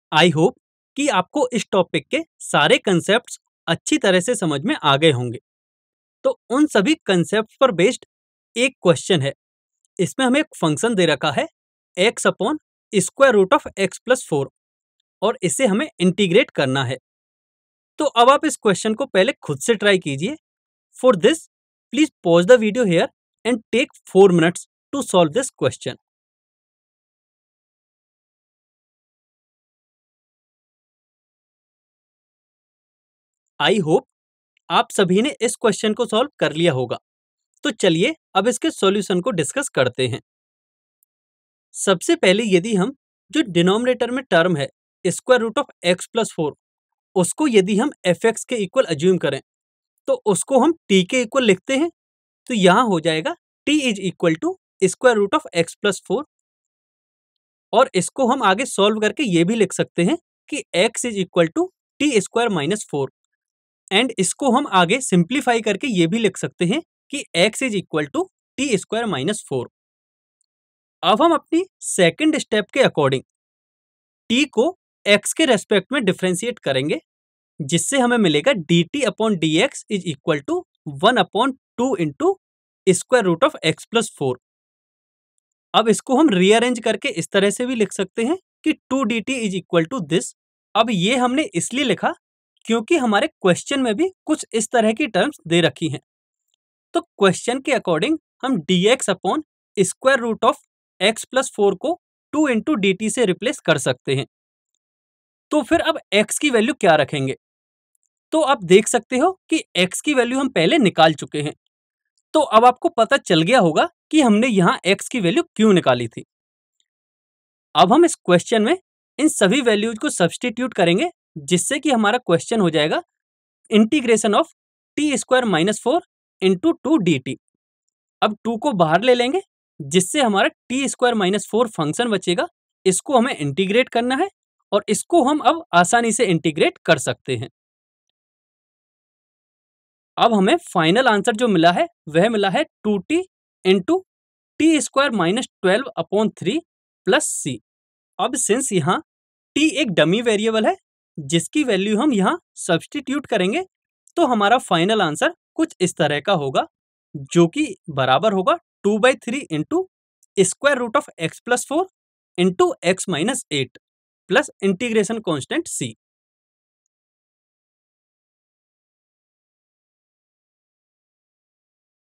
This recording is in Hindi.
आई होप कि आपको इस टॉपिक के सारे कंसेप्ट्स अच्छी तरह से समझ में आ गए होंगे। तो उन सभी कंसेप्ट्स पर बेस्ड एक क्वेश्चन है। इसमें हमें एक फंक्शन दे रखा है x upon square root of x plus 4 और इसे हमें इंटीग्रेट करना है। तो अब आप इस क्वेश्चन को पहले खुद से ट्राई कीजिए। For this please pause the video here and take 4 minutes to solve this question. I hope आप सभी ने इस क्वेश्चन को सॉल्व कर लिया होगा। तो चलिए अब इसके सॉल्यूशन को डिस्कस करते हैं। सबसे पहले यदि हम जो डिनोमिनेटर में टर्म है square root of x plus 4 उसको यदि हम fx के इक्वल अज्यूम करें तो उसको हम t के इक्वल लिखते हैं। तो यहां हो जाएगा t is equal to square root of x plus 4 और इसको हम आगे सॉल्व करके ये भी लिख सकते हैं कि x is equal to t square minus 4 and इसको हम आगे सिंप्लीफाई करके ये भी लिख सकते हैं कि x is equal to t square minus 4। अब हम अपनी सेकंड स्टेप के अकॉर्डिंग t को x के रेस्पेक्ट में डिफरेंशिएट करेंगे जिससे हमें मिलेगा dt upon d x is equal to 1 upon 2 into square root of x plus 4। अब इसको हम रीअरेंज करके इस तरह से भी लिख सकते हैं कि 2dt is equal to this. अब ये हमने इसलिए लिखा क्योंकि हमारे क्वेश्चन में भी कुछ इस तरह की टर्म्स दे रखी हैं। तो क्वेश्चन के अकॉर्डिंग हम dx upon square root of x plus 4 को 2 इंटू डी टी से रिप्लेस कर सकते हैं। तो फिर अब x की वैल्यू क्या रखेंगे? तो आप देख सकते हो कि x की वैल्यू हम पहले निकाल चुके हैं। तो अब आपको पता चल गया होगा कि हमने यहाँ x की वैल्यू क्यों निकाली थी। अब हम इस क्वेश्चन में इन सभी वैल्यूज को सब्स्टिट्यूट करेंगे जिससे कि हमारा क्वेश्चन हो जाएगा integration of t square minus 4 into 2 d t. अब 2 को बाहर ले लेंगे जिससे हमारा टी स्क्वायर माइनस 4 फंक्शन बचेगा। इसको हमें इंटीग्रेट करना है और इसको हम अब आसानी से इंटीग्रेट कर सकते हैं। अब हमें फाइनल आंसर जो मिला है वह मिला है 2t into t square minus 12 upon 3 plus c. अब सिंस यहाँ t एक डमी वेरिएबल है जिसकी वैल्यू हम यहाँ सब्स्टिट्यूट करेंगे तो हमारा फाइनल आंसर कुछ इस तरह का होगा जो कि बराबर होगा 2/3 into square root of x plus 4 into x minus 8 plus integration constant c।